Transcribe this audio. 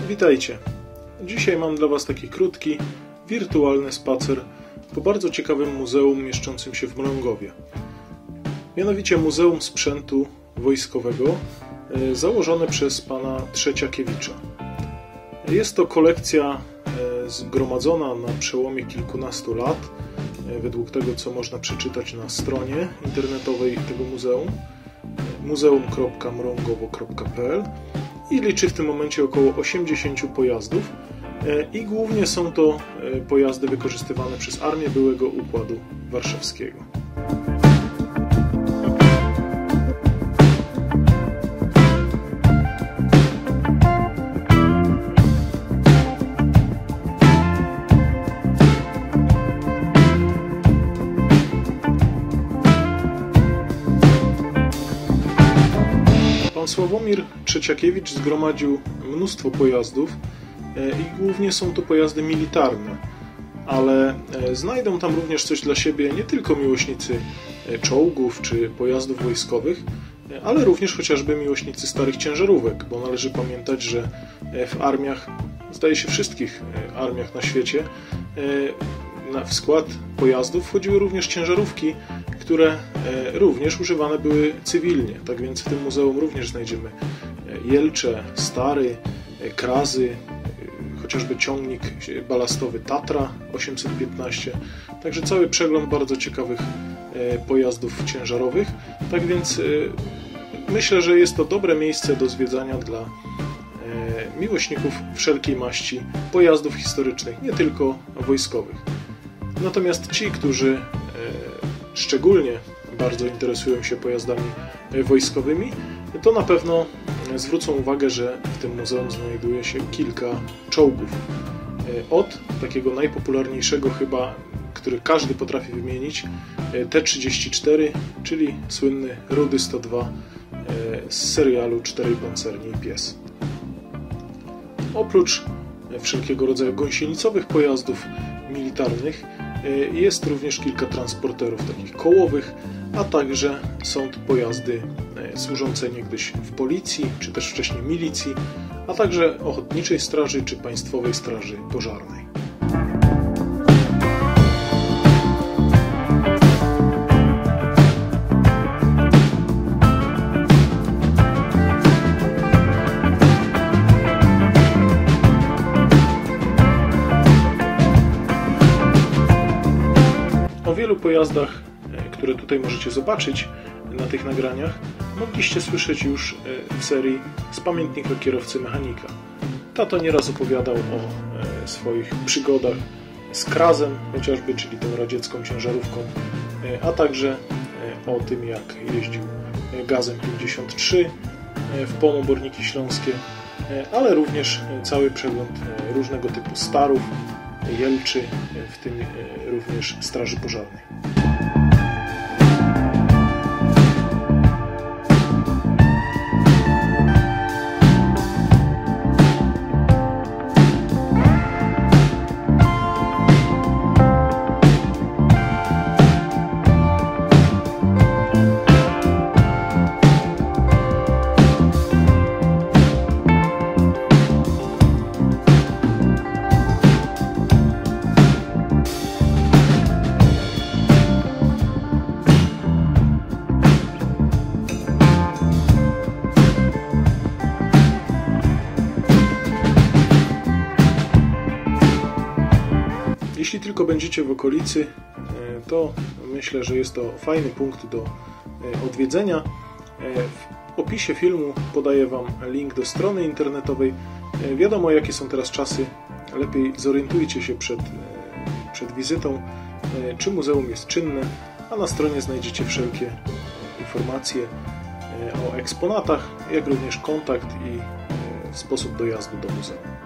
Witajcie! Dzisiaj mam dla Was taki krótki, wirtualny spacer po bardzo ciekawym muzeum mieszczącym się w Mrągowie. Mianowicie Muzeum Sprzętu Wojskowego założone przez pana Trzeciakiewicza. Jest to kolekcja zgromadzona na przełomie kilkunastu lat, według tego co można przeczytać na stronie internetowej tego muzeum muzeum.mrągowo.pl i liczy w tym momencie około 80 pojazdów i głównie są to pojazdy wykorzystywane przez Armię Byłego Układu Warszawskiego. Pan Sławomir Trzeciakiewicz zgromadził mnóstwo pojazdów i głównie są to pojazdy militarne, ale znajdą tam również coś dla siebie nie tylko miłośnicy czołgów czy pojazdów wojskowych, ale również chociażby miłośnicy starych ciężarówek, bo należy pamiętać, że w armiach, zdaje się wszystkich armiach na świecie, w skład pojazdów wchodziły również ciężarówki, które również używane były cywilnie. Tak więc w tym muzeum również znajdziemy Jelcze, Stary, Krazy, chociażby ciągnik balastowy Tatra 815. Także cały przegląd bardzo ciekawych pojazdów ciężarowych. Tak więc myślę, że jest to dobre miejsce do zwiedzania dla miłośników wszelkiej maści pojazdów historycznych, nie tylko wojskowych. Natomiast ci, którzy szczególnie bardzo interesują się pojazdami wojskowymi, to na pewno zwrócą uwagę, że w tym muzeum znajduje się kilka czołgów. Od takiego najpopularniejszego chyba, który każdy potrafi wymienić, T-34, czyli słynny Rudy 102 z serialu Czterej pancerni i pies. Oprócz wszelkiego rodzaju gąsienicowych pojazdów militarnych jest również kilka transporterów takich kołowych, a także są to pojazdy służące niegdyś w policji, czy też wcześniej milicji, a także ochotniczej straży, czy państwowej straży pożarnej. O wielu pojazdach, które tutaj możecie zobaczyć na tych nagraniach, mogliście słyszeć już w serii z pamiętnika kierowcy mechanika. Tato nieraz opowiadał o swoich przygodach z Krazem chociażby, czyli tą radziecką ciężarówką, a także o tym, jak jeździł Gazem 53 w Pomoborniki Śląskie, ale również cały przegląd różnego typu starów, Jelczy, w tym również straży pożarnej. Jeśli tylko będziecie w okolicy, to myślę, że jest to fajny punkt do odwiedzenia. W opisie filmu podaję Wam link do strony internetowej. Wiadomo, jakie są teraz czasy. Lepiej zorientujcie się przed wizytą, czy muzeum jest czynne, a na stronie znajdziecie wszelkie informacje o eksponatach, jak również kontakt i sposób dojazdu do muzeum.